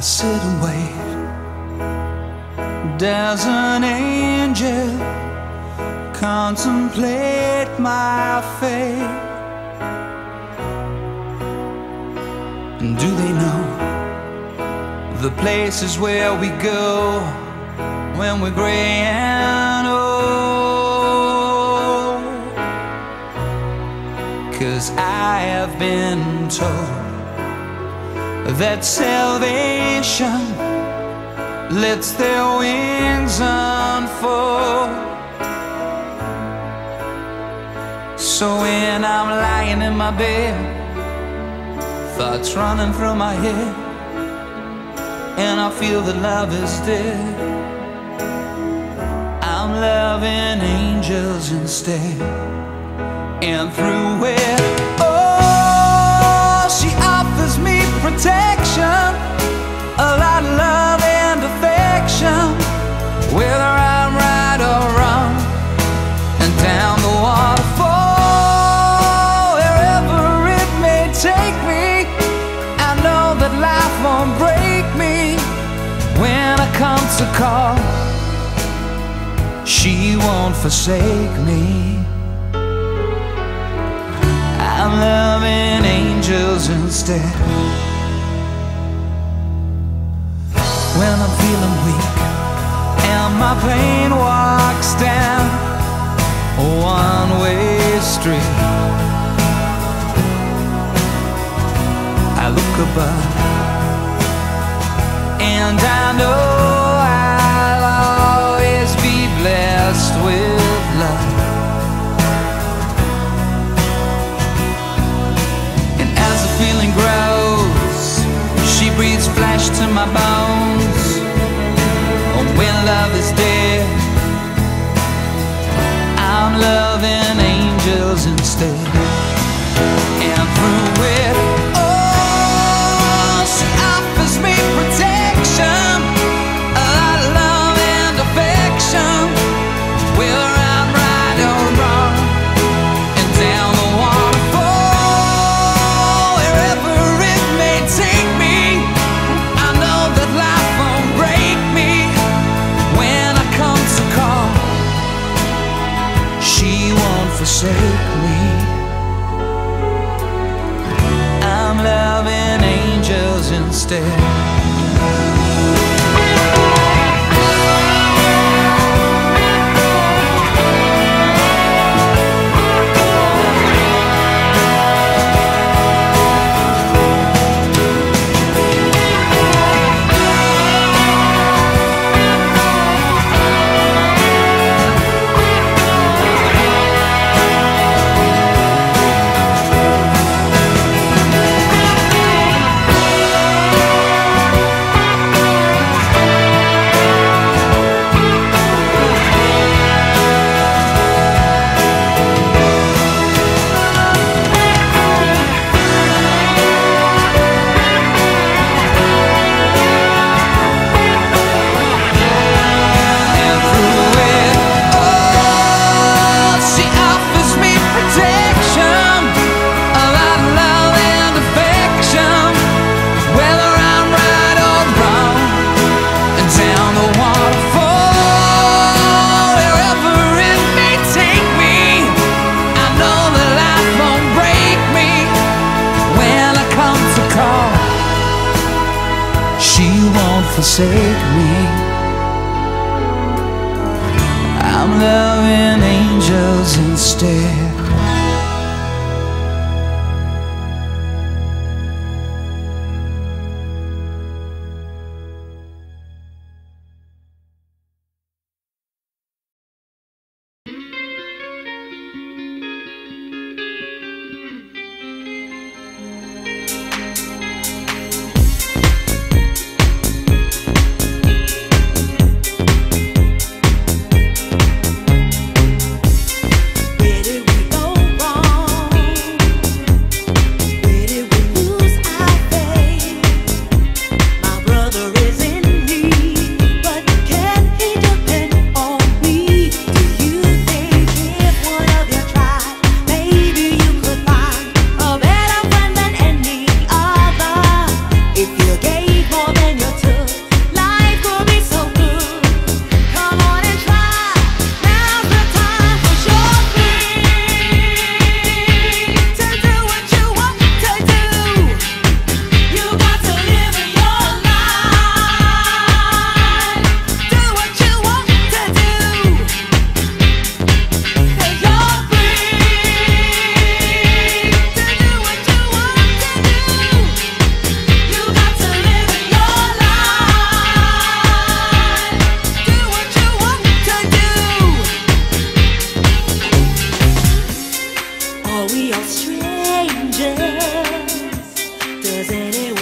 sit and wait. Does an angel contemplate my fate? And do they know the places where we go when we're gray and old? 'Cause I have been told that salvation lets their wings unfold. So when I'm lying in my bed, thoughts running through my head, and I feel that love is dead, I'm loving angels instead. And through it, oh, she offers me protection, a lot of love and affection, whether I'm right or wrong. And down the waterfall, wherever it may take me, I know that life won't break me. When I come to call, she won't forsake me. I'm loving angels instead. When I'm feeling weak and my pain walks down a one-way street, I look above and I know I'll always be blessed with love. And as the feeling grows, she breathes flesh to my bones. And when love is dead, I'm loving angels instead. And through it, oh, she offers me protection, a lot of love and affection, whether I'm right or wrong. And down the waterfall, wherever it may take me, I know that life won't break me. When I come to call, she won't forsake me. I'm loving angels instead. Forsake me. I'm loving angels instead. Where did we strangers. Does anyone